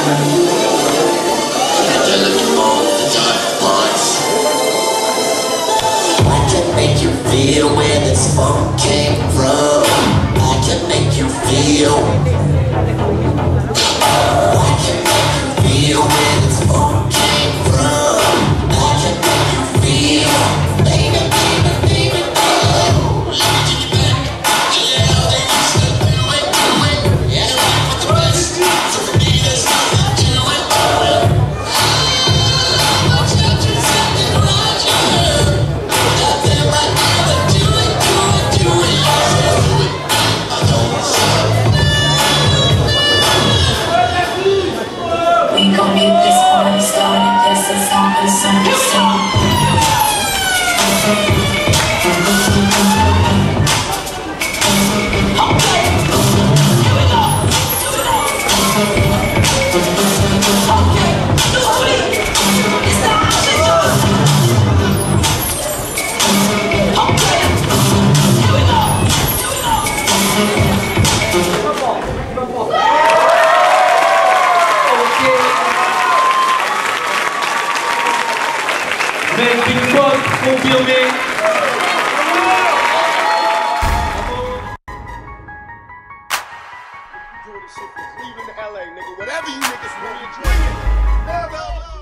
Feel where this funk came from. I can make you feel. I can make you feel where this funk came from. I can make you feel. Baby, baby, baby, oh. Let me take you back. Yeah, they used to do it, do it. Yeah, they rock with the best. So for me, there's nothing to it, do it. Watch out, just something right here. Nothing right now. We gon' get this party started, yes, it's on the sun. Big Buck, confirmé. Doing this shit for Cleveland to LA, nigga. Whatever you niggas want, enjoy it.